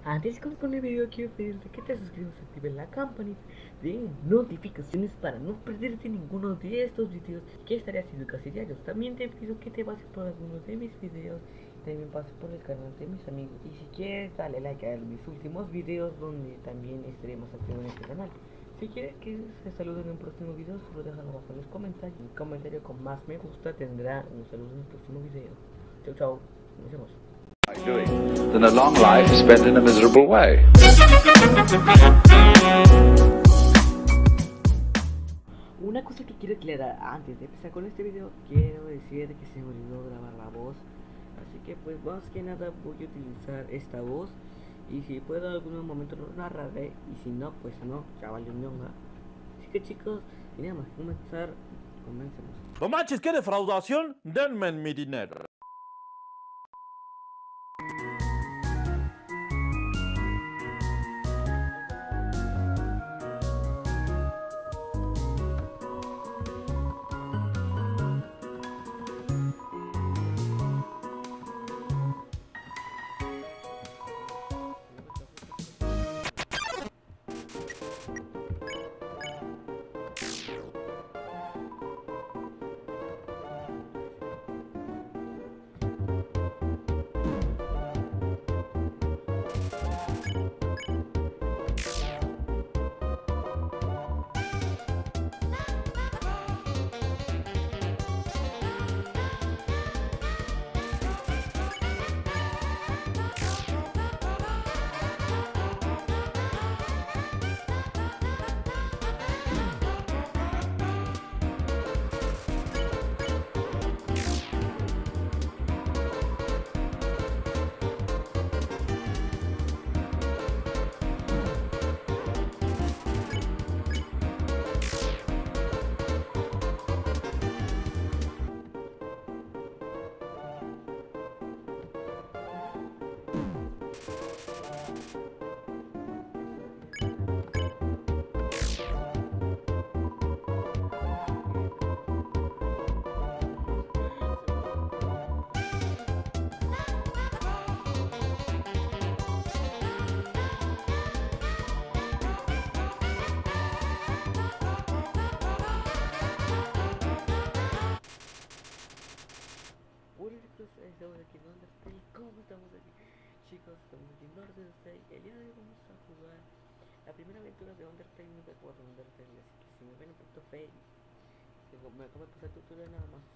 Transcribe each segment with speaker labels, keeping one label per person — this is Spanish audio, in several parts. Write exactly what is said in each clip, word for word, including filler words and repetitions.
Speaker 1: Antes de comenzar con el video quiero pedirte que te suscribas y actives la campanita de notificaciones para no perderte ninguno de estos videos que estaré haciendo casi diarios. También te pido que te pases por algunos de mis videos, también pases por el canal de mis amigos y si quieres dale like a mis últimos videos donde también estaremos activos en este canal. Si quieres que se saluden en un próximo video, solo déjalo abajo en los comentarios. El comentario con más me gusta tendrá un saludo en el próximo video. Chau chau, nos vemos.
Speaker 2: Doing, then a long life is spent in a miserable way.
Speaker 1: Una cosa que quiero aclarar antes de empezar con este video, quiero decir que se me olvidó grabar la voz, así que pues más que nada voy a utilizar esta voz y si puedo en algún momento lo narraré y si no pues no, ya valió ñonga. Así que chicos, y nada más, comenzar, comencemos.
Speaker 3: No manches, qué defraudación, denme mi dinero.
Speaker 1: Estamos aquí en Undertale. ¿Cómo estamos aquí? Chicos, estamos aquí en Undertale. El día de hoy vamos a jugar la primera aventura de Undertale. No recuerdo Undertale, así que si me ven un poquito feo, me acabo de pasar el tutorial nada más.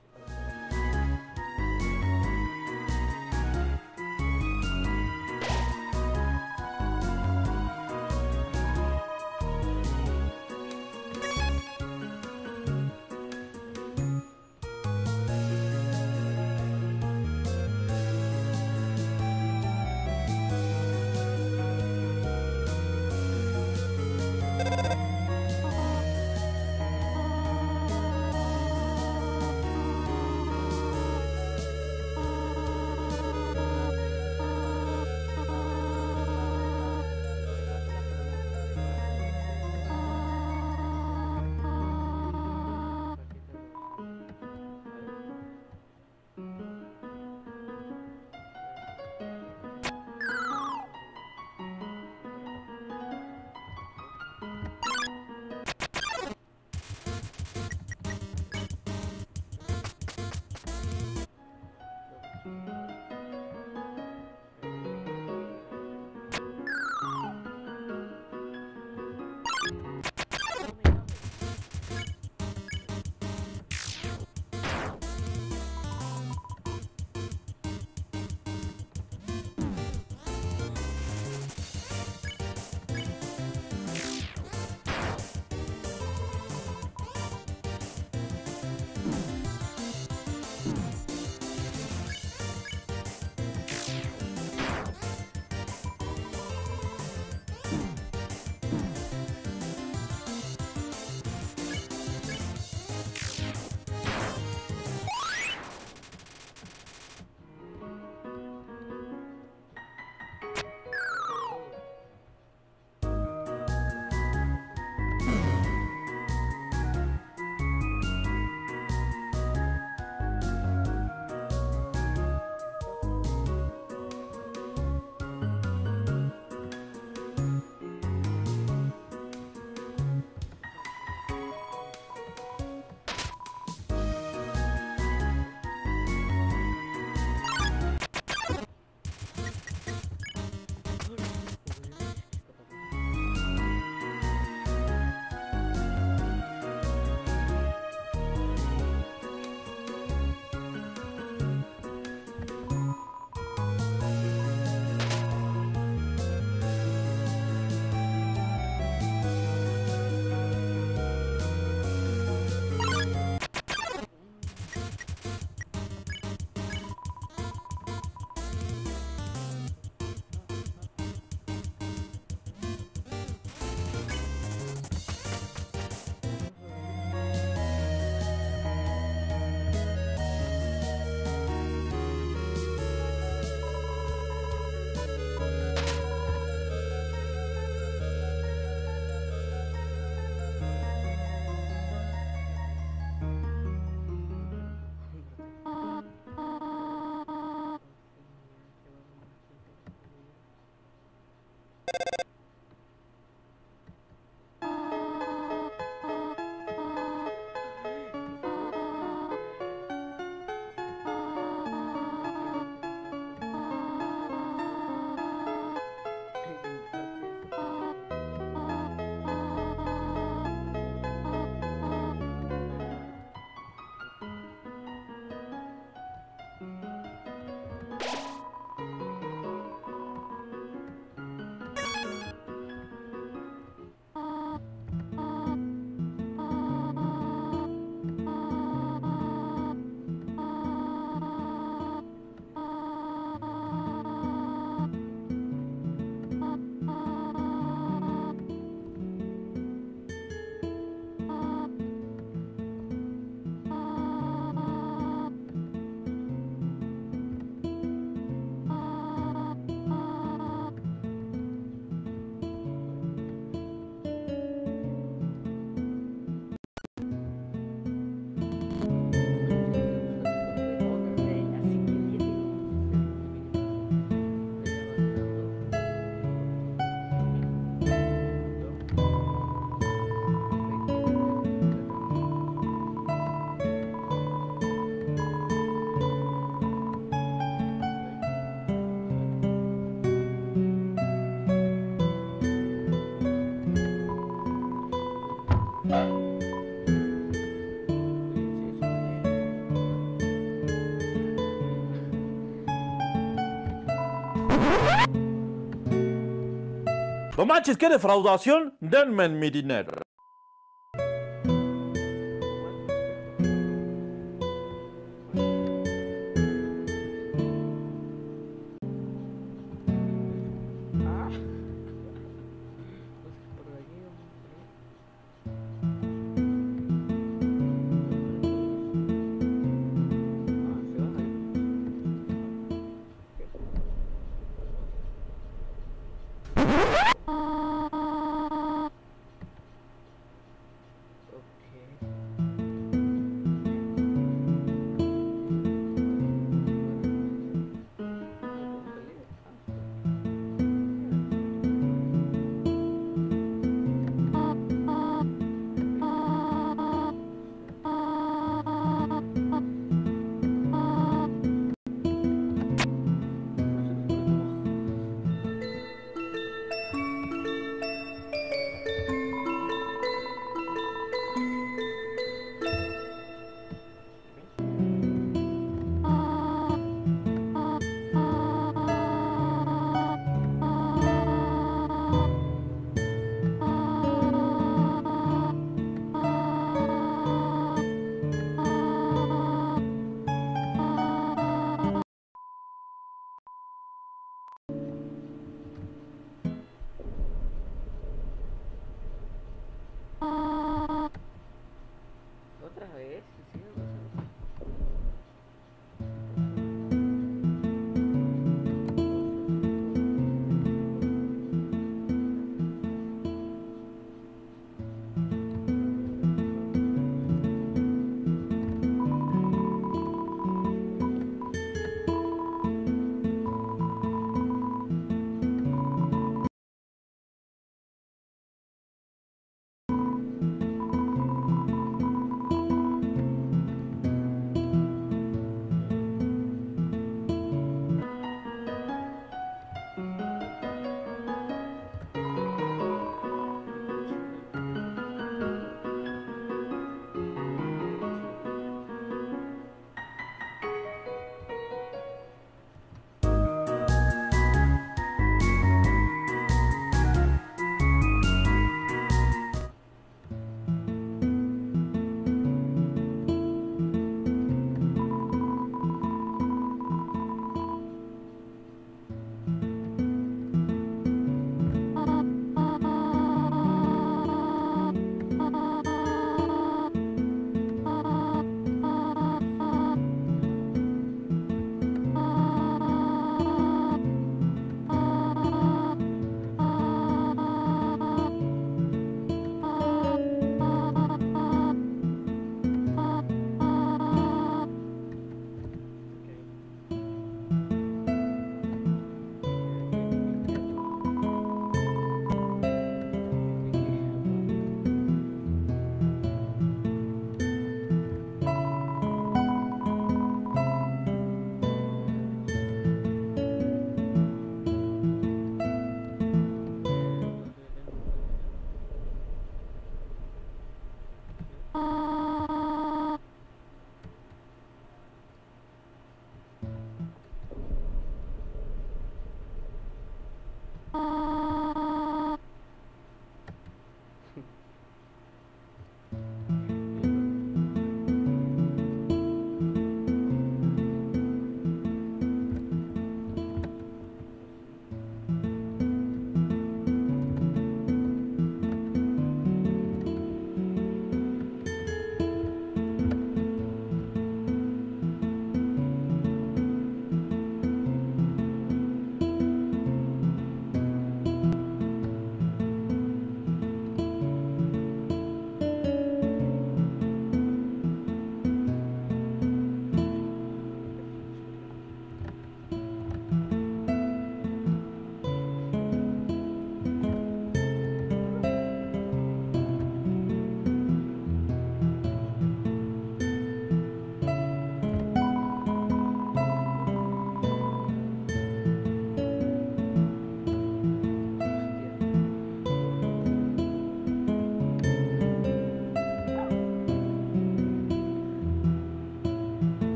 Speaker 3: No manches, qué defraudación. Denme mi dinero.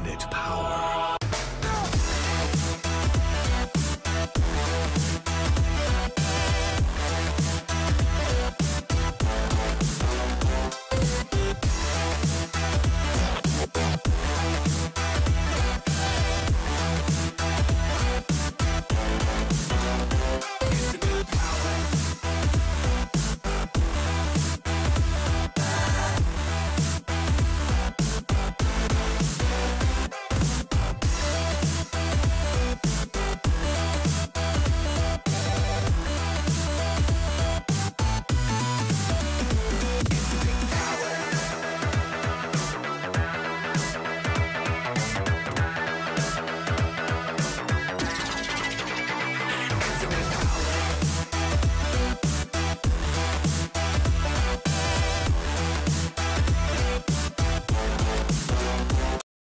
Speaker 4: infinite power.